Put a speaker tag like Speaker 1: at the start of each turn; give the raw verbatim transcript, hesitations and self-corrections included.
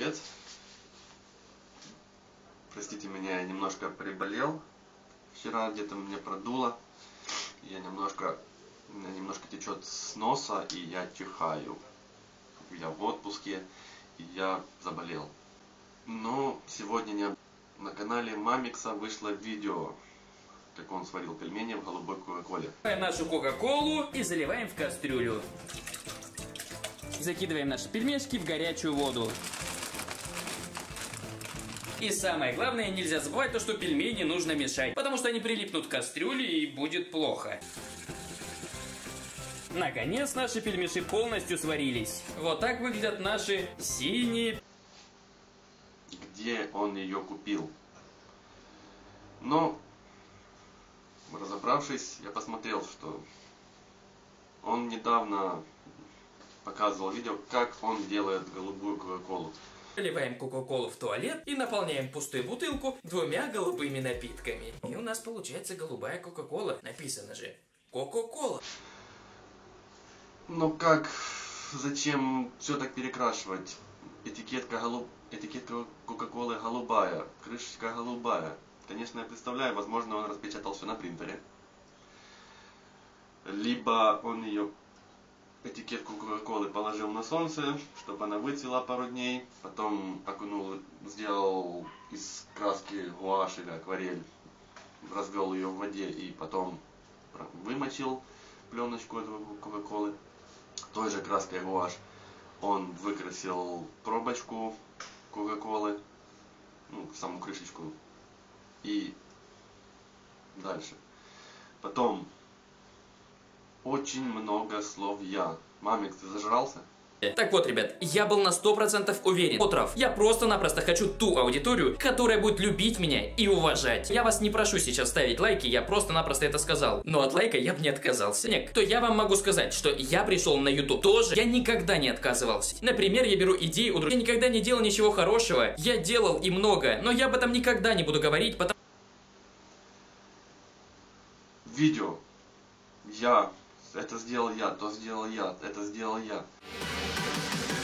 Speaker 1: привет! Простите меня, я немножко приболел. Вчера где-то меня продуло. Я немножко, у меня немножко течет с носа, и я чихаю. Я в отпуске, и я заболел. Но сегодня не... на канале Мамикса вышло видео, как он сварил пельмени в голубой кока-коле.
Speaker 2: Нашу кока-колу и заливаем в кастрюлю. Закидываем наши пельмешки в горячую воду. И самое главное, нельзя забывать то, что пельмени нужно мешать, потому что они прилипнут к кастрюле и будет плохо. Наконец наши пельмеши полностью сварились. Вот так выглядят наши синие.
Speaker 1: Где он ее купил? Но, разобравшись, я посмотрел, что он недавно показывал видео, как он делает голубую кока-колу.
Speaker 2: Заливаем кока-колу в туалет и наполняем пустую бутылку двумя голубыми напитками. И у нас получается голубая кока-кола. Написано же кока-кола.
Speaker 1: Ну как, зачем все так перекрашивать? Этикетка, голуб... Этикетка кока-колы голубая, крышечка голубая. Конечно, я представляю, возможно, он распечатал все на принтере. Либо он ее, этикетку кока-колы, положил на солнце, чтобы она выцвела пару дней. Потом окунул, сделал из краски гуашь или акварель, развел ее в воде и потом вымочил пленочку этого кока-колы. Той же краской гуашь он выкрасил пробочку кока-колы, ну, саму крышечку, и дальше. Потом очень много слов «я». Мамикс, ты зажрался?
Speaker 2: Так вот, ребят, я был на сто процентов уверен. Отров, я просто-напросто хочу ту аудиторию, которая будет любить меня и уважать. Я вас не прошу сейчас ставить лайки, я просто-напросто это сказал. Но от лайка я бы не отказался. Нет, то я вам могу сказать, что я пришел на YouTube тоже, я никогда не отказывался. Например, я беру идеи у других. Я никогда не делал ничего хорошего, я делал и много, но я об этом никогда не буду говорить, потому...
Speaker 1: Видео. Я. Это сделал я, то сделал я, это сделал я.